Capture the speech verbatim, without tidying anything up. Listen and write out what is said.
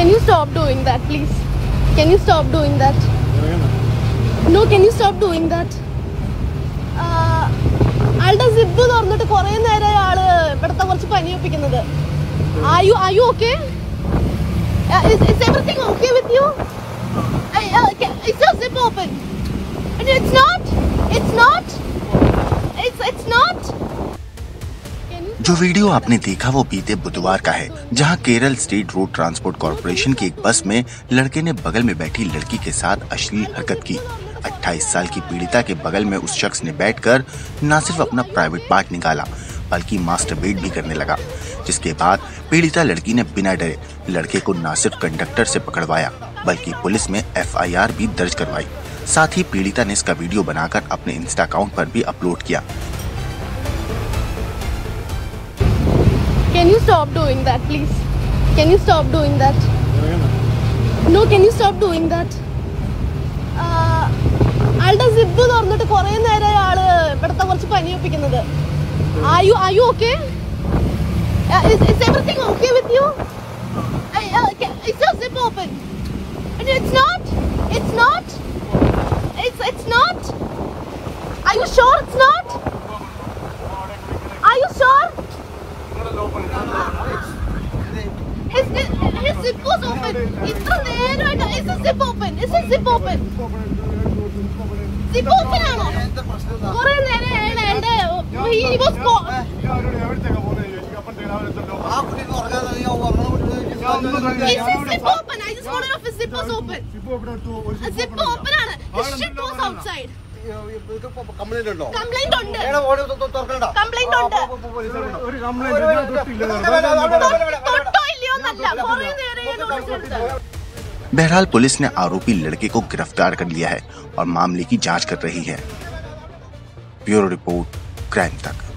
Can you stop doing that, please? Can you stop doing that? No, can you stop doing that? ആളുടെ zip തുറന്നിട്ട് കുറേ നേരം ആള് ഇവിടുത്തെ കുറച്ച് പനി ഒപ്പിക്കുന്നത്. Are you are you okay? Is is everything okay with you? Is your zip open? It's not. It's not. It's it's not. जो वीडियो आपने देखा वो बीते बुधवार का है, जहां Kerala state road transport corporation की एक बस में लड़के ने बगल में बैठी लड़की के साथ अश्लील हरकत की। अट्ठाईस साल की पीड़िता के बगल में उस शख्स ने बैठकर न सिर्फ अपना प्राइवेट पार्ट निकाला बल्कि मास्टरबेट भी करने लगा, जिसके बाद पीड़िता लड़की ने बिना डरे लड़के को न सिर्फ कंडक्टर से पकड़वाया बल्कि पुलिस में एफ आई आर भी दर्ज करवाई। साथ ही पीड़िता ने इसका वीडियो बनाकर अपने इंस्टा अकाउंट पर भी अपलोड किया। Can you stop doing that, please? Can you stop doing that? No, can you stop doing that? ആളുടെ സിബ് തുറന്നിട്ട് കുറേ നേരം ആള് ഇവിടുത്തെ കുറച്ച് പനി ഒപ്പിക്കുന്നത്. Are you are you okay? Is is everything okay with you? Is your zip open? It's not. It's not. It's it's not. Are you sure it's not? Are you sure? His, his, his zip was open. It's not there. Is the zip open? Is the zip open? Zip open ആണോ? കുറേ നേരം and he was caught. Is his zip open? I just wondered if his zip was open. Zip open ആണ്. His shit was outside. Complaint ഉണ്ടോ? Complaint ഉണ്ട്. Complaint ഉണ്ട്. ഒരു बहरहाल police ने आरोपी लड़के को गिरफ्तार कर लिया है और मामले की जांच कर रही है। ब्यूरो रिपोर्ट, क्राइम तक।